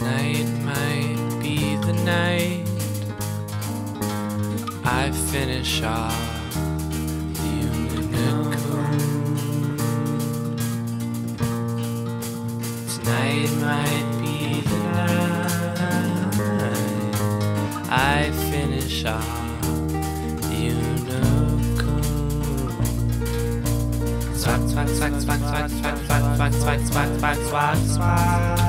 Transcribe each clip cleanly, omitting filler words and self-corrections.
Tonight might be the night I finish off the unicorn. Tonight might be the night I finish off the unicorn. Swag, swag, swag, swag, swag, swag, swag, swag, swag, swag, swag, swag, swag.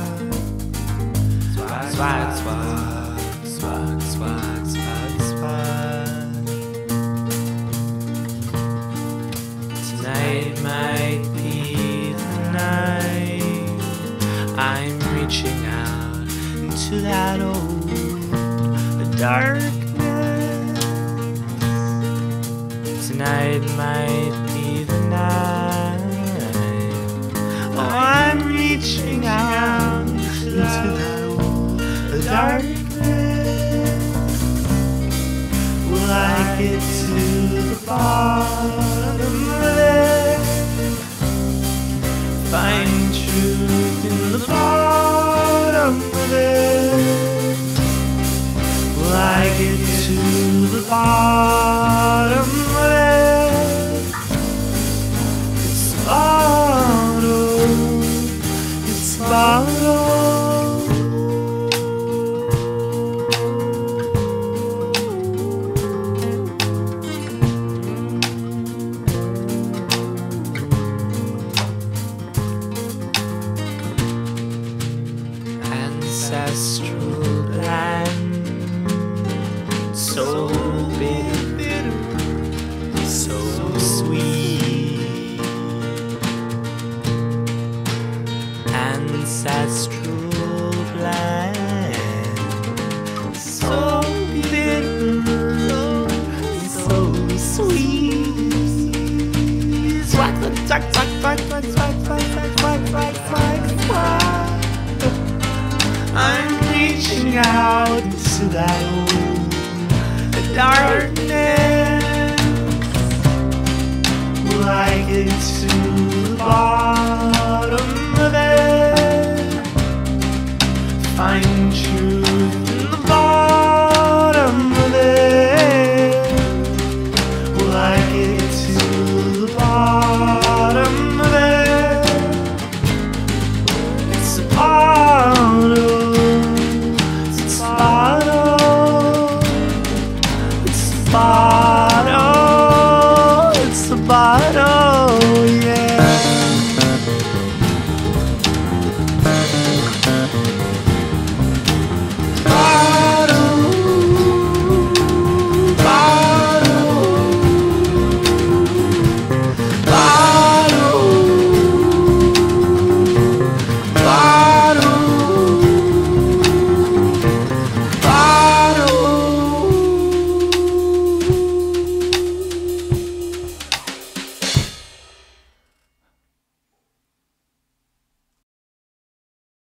Swag, swag, swag, swag, swag, swag. Tonight might be the night I'm reaching out into that old darkness. Tonight might be the night I'm reaching out into that darkness. Will I get to the bottom of it? Find truth in the bottom of it. Will I get to the bottom of it? It's the bottom. It's the bottom. Ancestral land, so bitter, so sweet. Ancestral land, so bitter, so sweet. Swag, swag, swag, swag, swag, swag, swag, swag, swag, swag, swag. I'm reaching out to that old darkness. Will I get to the bottom of it? Find truth